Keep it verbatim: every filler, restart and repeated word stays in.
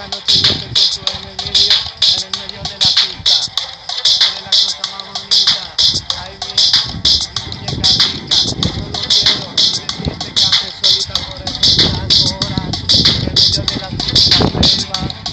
la noche yo te toco en el medio, en el medio de la pista. Tú eres la cosa más bonita, ay mi, mi muñeca rica. Solo quiero decirte que haces solita por esas horas, en el medio de la selva.